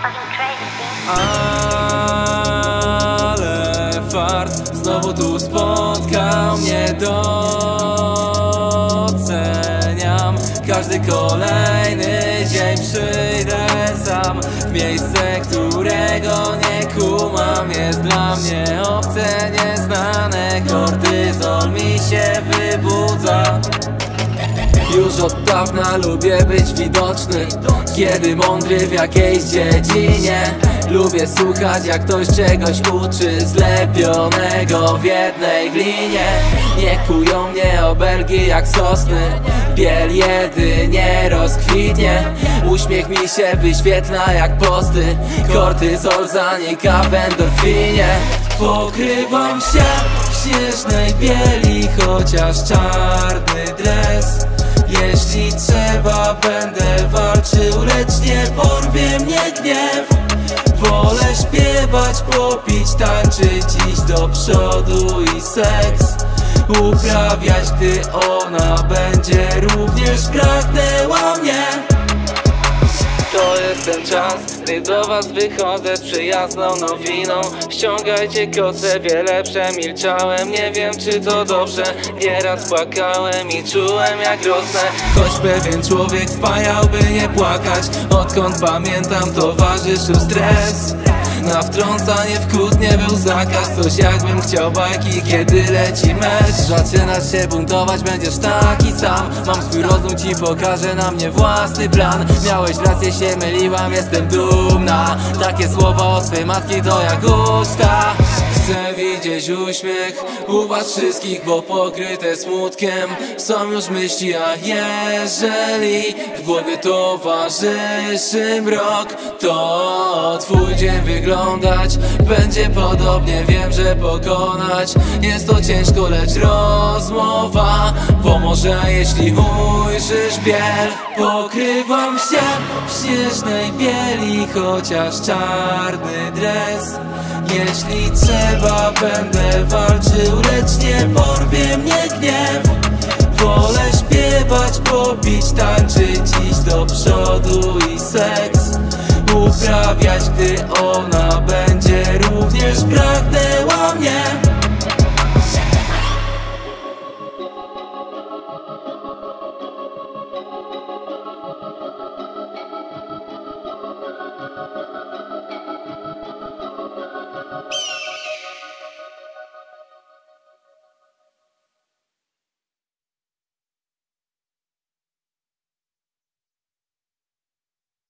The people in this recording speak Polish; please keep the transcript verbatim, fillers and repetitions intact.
Ale fart znowu tu spotkał mnie, doceniam każdy kolejny dzień. Przyjdę sam w miejsce, którego nie kumam. Jest dla mnie obce, nieznane. Kortyzol mi się wybudza. Już od dawna lubię być widoczny, kiedy mądry w jakiejś dziedzinie. Lubię słuchać, jak ktoś czegoś uczy, zlepionego w jednej glinie. Nie kują mnie obelgi jak sosny, biel jedynie rozkwitnie. Uśmiech mi się wyświetla jak posty, kortyzol zanika w endorfinie. Pokrywam się w śnieżnej bieli, chociaż czarny dres. Jeśli trzeba, będę walczył, lecz nie porwie mnie gniew. Wolę śpiewać, popić, tańczyć, iść do przodu i seks uprawiać, gdy ona będzie również pragnęła mnie. To jest ten czas, gdy do was wychodzę z przyjazną nowiną. Ściągajcie koce, wiele przemilczałem. Nie wiem, czy to dobrze, nieraz płakałem i czułem, jak rosnę. Choć pewien człowiek wpajałby nie płakać, odkąd pamiętam, towarzyszył stres. Na wtrącanie w kłód nie był zakaz, coś jakbym chciał bajki, kiedy leci mecz. Zaczynasz się buntować, będziesz taki sam. Mam swój rozum, ci pokażę na mnie własny plan. Miałeś rację, się myliłam, jestem dumna. Takie słowa o swej matki to jak usta. Chcę widzieć uśmiech u was wszystkich, bo pokryte smutkiem są już myśli. A jeżeli w głowie towarzyszy mrok, to twój dzień wyglądać będzie podobnie. Wiem, że pokonać jest to ciężko, lecz rozmowa pomoże, jeśli ujrzysz biel. Pokrywam się w śnieżnej bieli, chociaż czarny dres. Jeśli trzeba, będę walczył, lecz nie porwie mnie gniew. Wolę śpiewać, popić, tańczyć, iść do przodu i seks uprawiać, gdy ona będzie również pragnęła mnie.